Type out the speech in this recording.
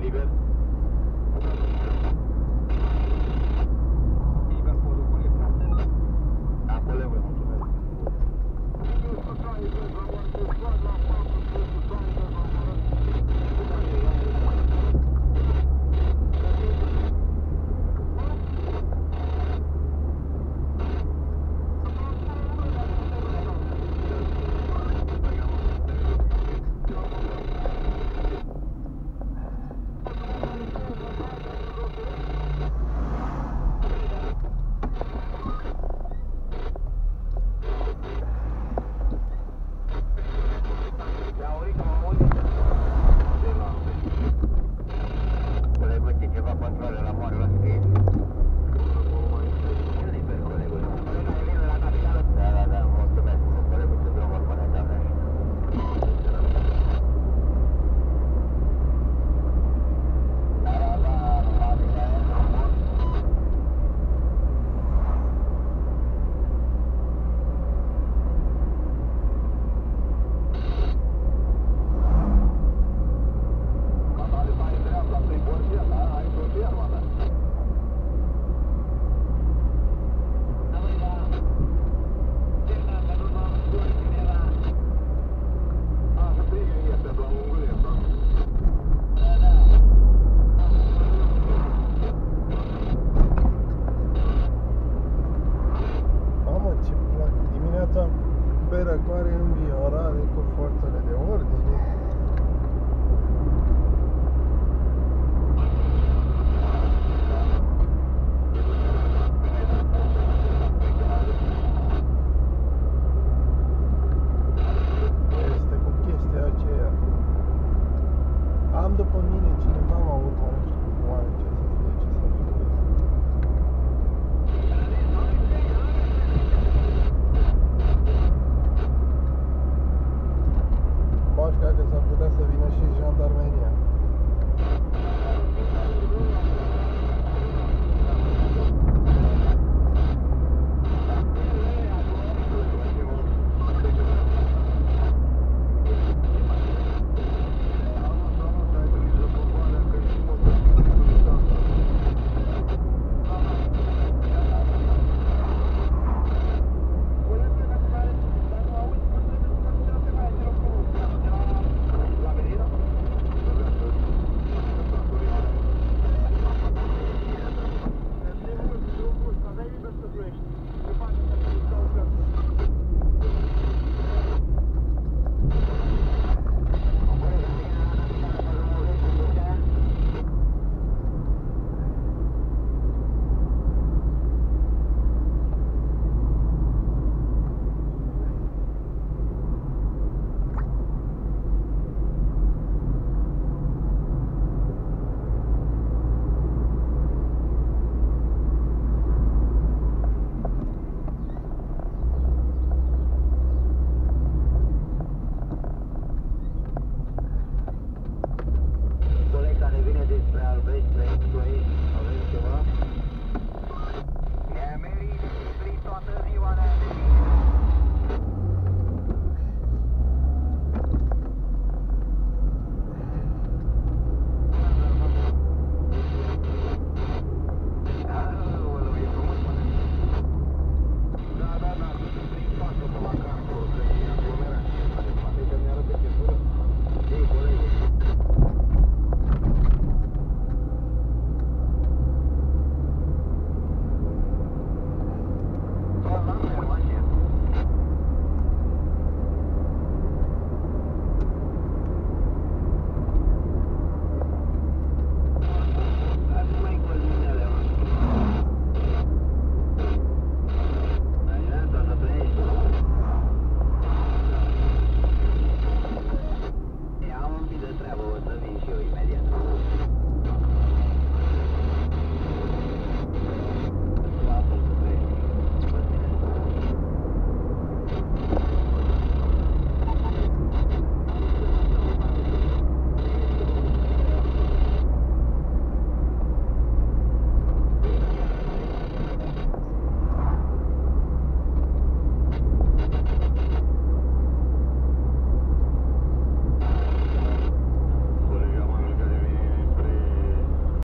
liber. Liber podul colegul. Da, colegul, mulțumesc. Ceva controle la moare la scrie. Liber, colegul. Da, mulțumesc, colegul, ce drumul până de avea. Răcoare înviorare cu forțele de ordine. Este cu chestia aceea. Am după mine cineva mă urmărește cu oare ce să fie, ce să fie. Bașca că s-ar putea să vină și jandarmeria. Coleg care vine despre Albești,